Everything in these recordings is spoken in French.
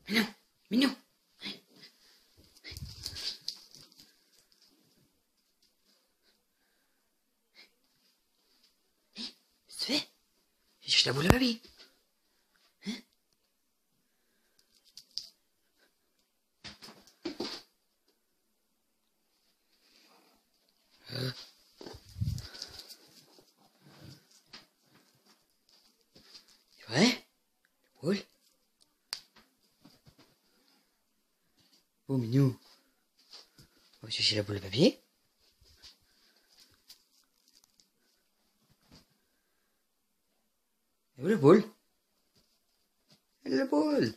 Mignon, mignon. Qu'est-ce que tu fais? J'ai cherché la boule à papier. Hein? C'est vrai? La boule? Oh, mignon. On va chercher la boule à papier. Et où la boule? Elle est la boule.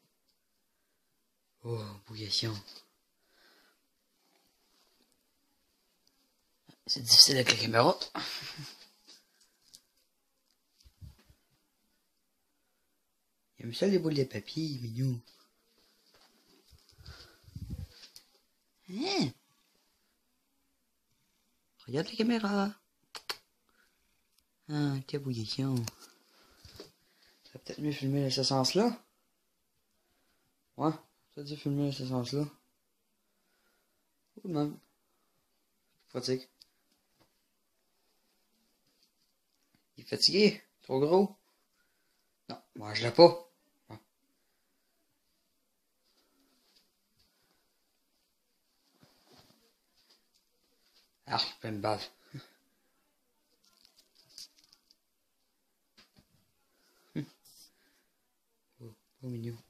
Oh, bouillation. C'est difficile avec la caméra. Il aime ça les boules de papier, mignon. Hein? Regarde la caméra. Ah, quelle bouillation. Ça va peut-être mieux filmer dans ce sens-là. Ouais, ça dit filmer dans ce sens-là. Ou même. Fatigue. Il est fatigué? Trop gros? Non, mange-la pas. Ouais. Ah, plein de bave. Oh, mignon.